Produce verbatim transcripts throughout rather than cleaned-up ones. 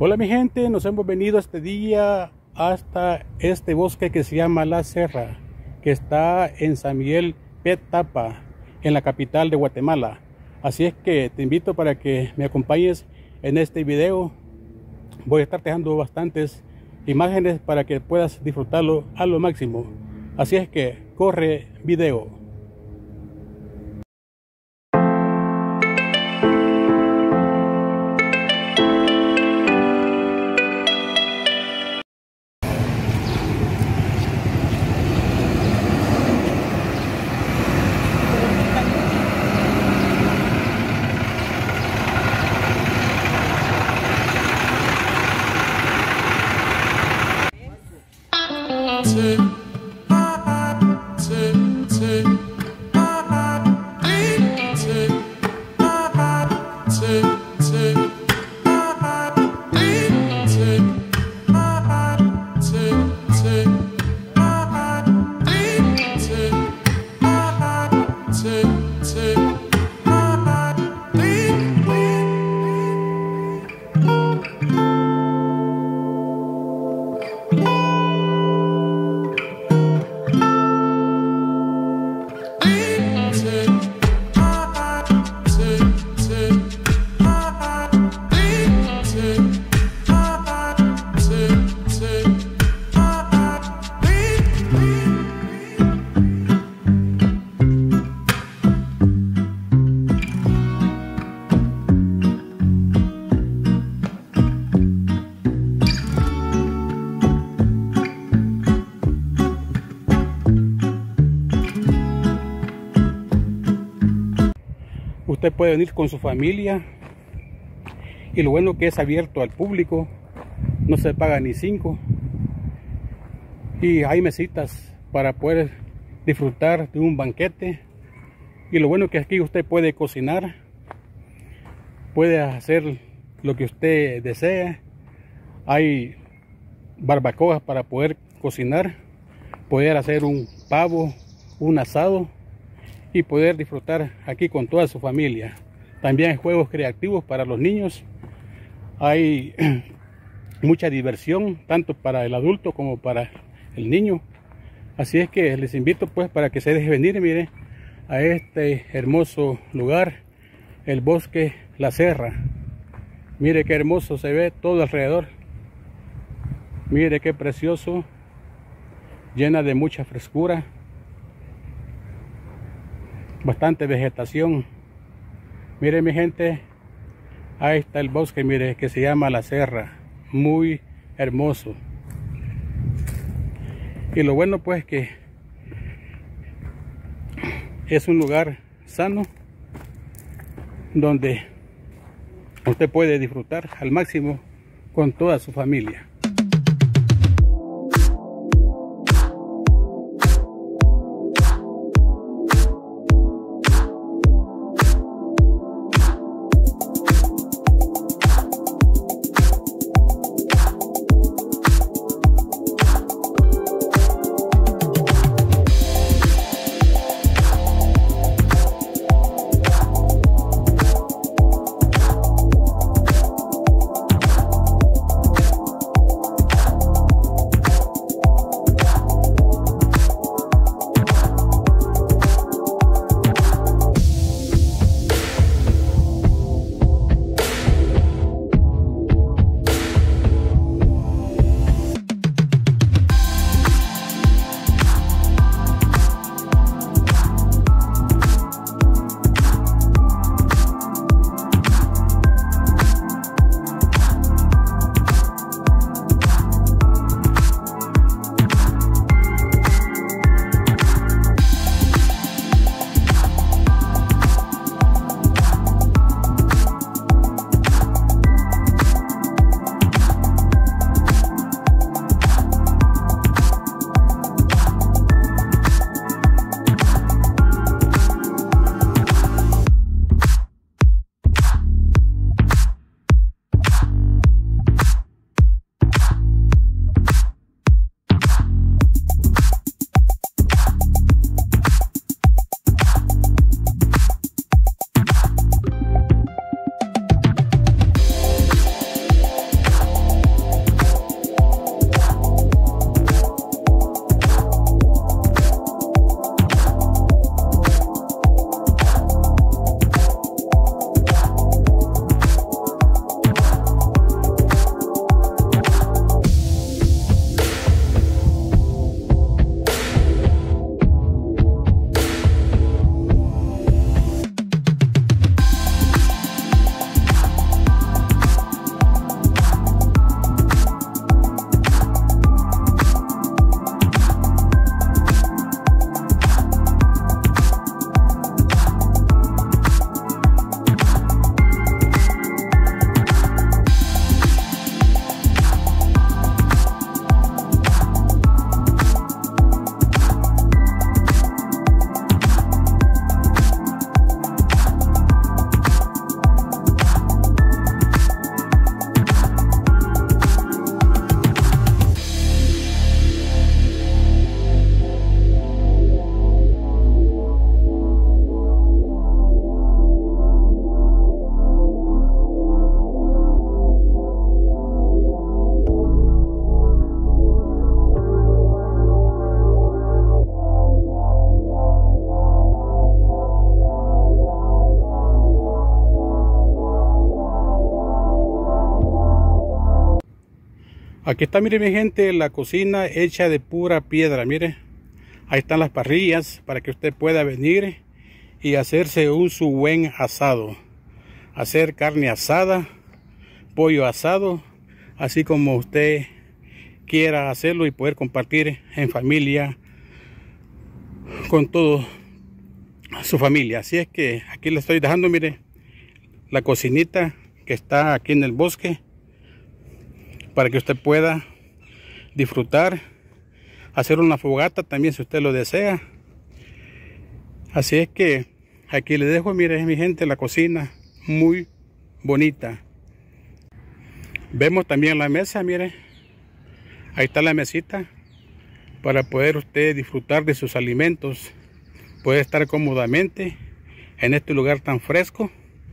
Hola mi gente, nos hemos venido este día hasta este bosque que se llama La Serra, que está en San Miguel Petapa, en la capital de Guatemala. Así es que te invito para que me acompañes en este video. Voy a estar dejando bastantes imágenes para que puedas disfrutarlo a lo máximo. Así es que corre video. Usted puede venir con su familia y lo bueno que es abierto al público, no se paga ni cinco y hay mesitas para poder disfrutar de un banquete. Y lo bueno que aquí usted puede cocinar, puede hacer lo que usted desea. Hay barbacoas para poder cocinar, poder hacer un pavo, un asado y poder disfrutar aquí con toda su familia. También hay juegos creativos para los niños. Hay mucha diversión tanto para el adulto como para el niño. Así es que les invito pues para que se dejen venir, mire, a este hermoso lugar, el bosque La Serra. Mire qué hermoso se ve todo alrededor. Mire qué precioso, llena de mucha frescura, bastante vegetación. Mire mi gente, ahí está el bosque, mire, que se llama La Serra, muy hermoso. Y lo bueno pues que es un lugar sano donde usted puede disfrutar al máximo con toda su familia. Aquí está, mire mi gente, la cocina hecha de pura piedra. Mire, ahí están las parrillas para que usted pueda venir y hacerse un su buen asado. Hacer carne asada, pollo asado, así como usted quiera hacerlo y poder compartir en familia con toda su familia. Así es que aquí le estoy dejando, mire, la cocinita que está aquí en el bosque para que usted pueda disfrutar, hacer una fogata también si usted lo desea. Así es que aquí le dejo, mire mi gente, la cocina muy bonita. Vemos también la mesa, mire, ahí está la mesita para poder usted disfrutar de sus alimentos, puede estar cómodamente en este lugar tan fresco.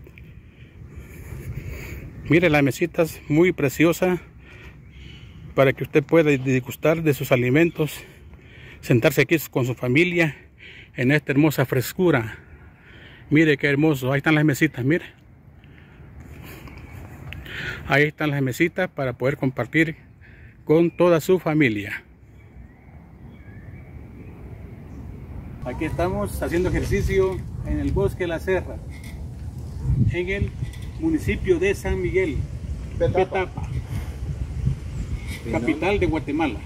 Mire, la mesita es muy preciosa para que usted pueda disgustar de sus alimentos, sentarse aquí con su familia en esta hermosa frescura. Mire qué hermoso, ahí están las mesitas, mire. Ahí están las mesitas para poder compartir con toda su familia. Aquí estamos haciendo ejercicio en el bosque de la Serra, en el municipio de San Miguel, Petapa, Petapa, capital de Guatemala.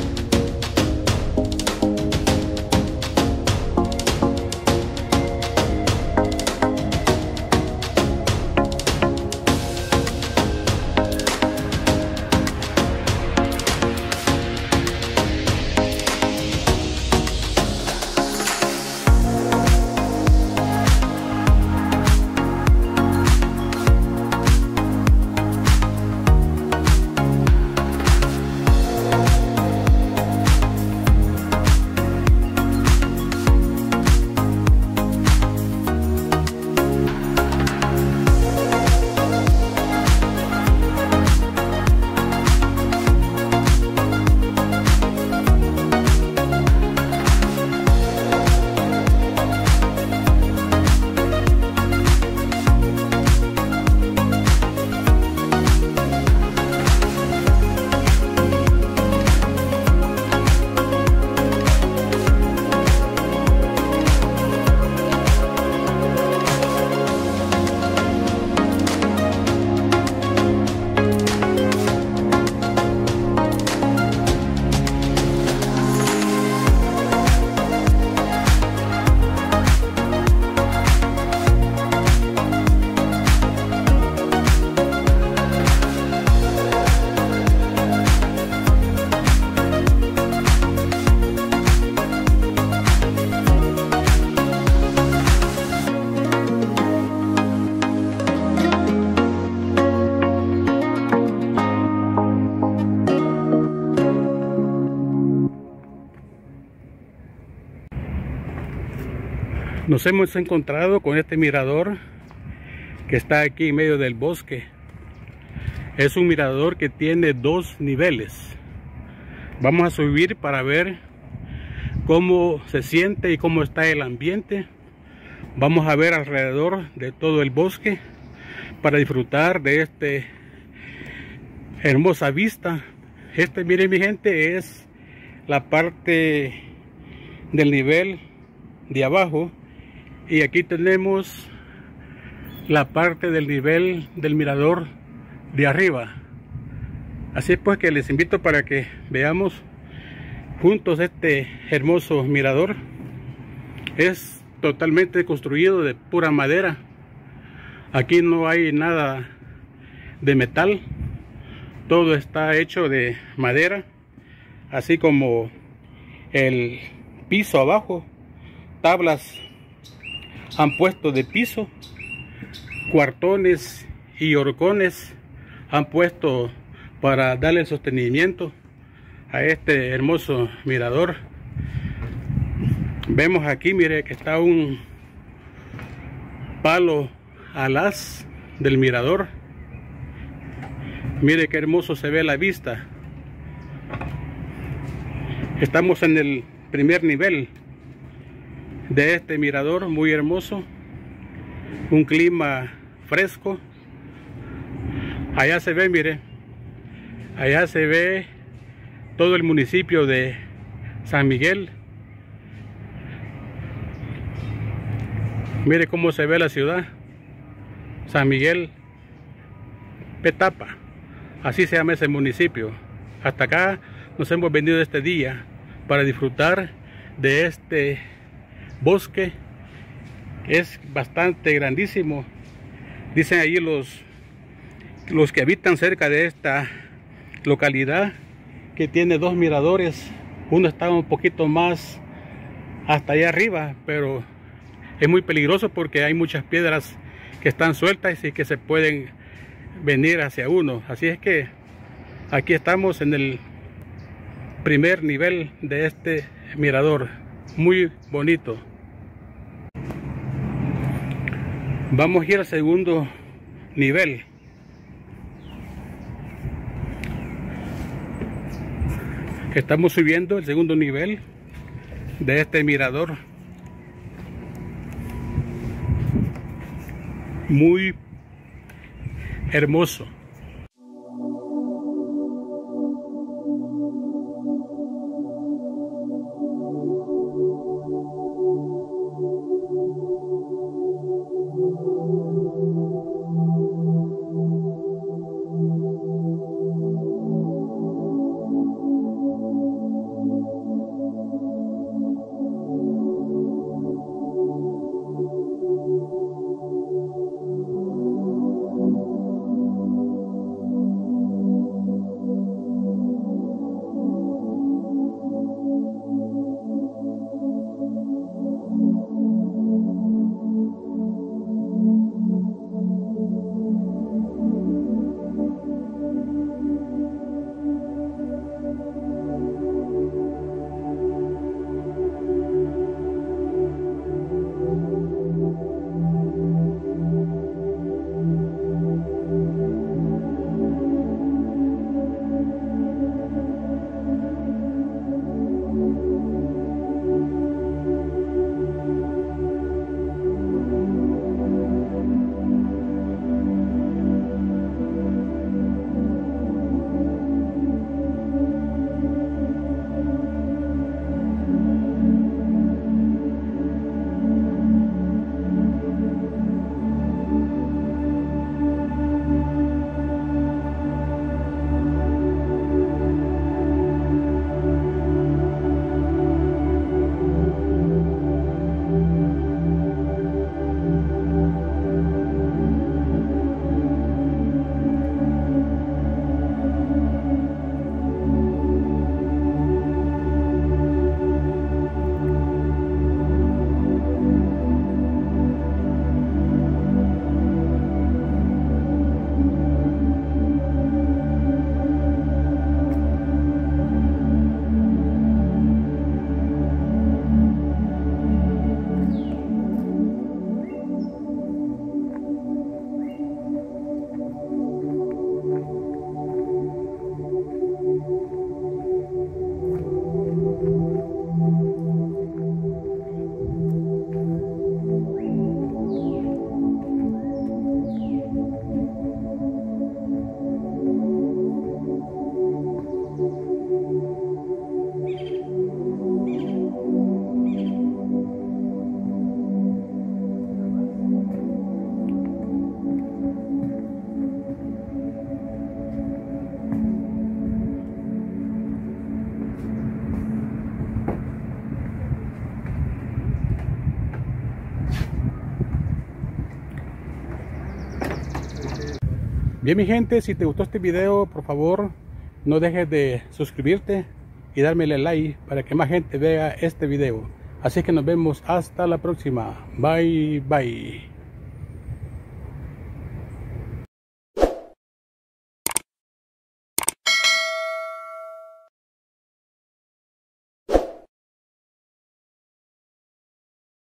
Nos hemos encontrado con este mirador que está aquí en medio del bosque. Es un mirador que tiene dos niveles. Vamos a subir para ver cómo se siente y cómo está el ambiente. Vamos a ver alrededor de todo el bosque para disfrutar de esta hermosa vista. Este, miren mi gente, es la parte del nivel de abajo. Y aquí tenemos la parte del nivel del mirador de arriba. Así pues que les invito para que veamos juntos este hermoso mirador. Es totalmente construido de pura madera. Aquí no hay nada de metal. Todo está hecho de madera. Así como el piso abajo. Tablas han puesto de piso, cuartones y horcones han puesto para darle sostenimiento a este hermoso mirador. Vemos aquí, mire, que está un palo al haz del mirador. Mire qué hermoso se ve la vista. Estamos en el primer nivel de este mirador, muy hermoso, un clima fresco. Allá se ve, mire, Allá se ve todo el municipio de San Miguel. Mire cómo se ve la ciudad. San Miguel Petapa, así se llama ese municipio. Hasta acá nos hemos venido este día para disfrutar de este bosque. Es bastante grandísimo. Dicen allí los, los que habitan cerca de esta localidad que tiene dos miradores. Uno está un poquito más hasta allá arriba, pero es muy peligroso porque hay muchas piedras que están sueltas y que se pueden venir hacia uno. Así es que aquí estamos en el primer nivel de este mirador, muy bonito. Vamos a ir al segundo nivel. Estamos subiendo el segundo nivel de este mirador. Muy hermoso. Bien, mi gente, si te gustó este video, por favor no dejes de suscribirte y darme el like para que más gente vea este video. Así que nos vemos hasta la próxima. Bye bye.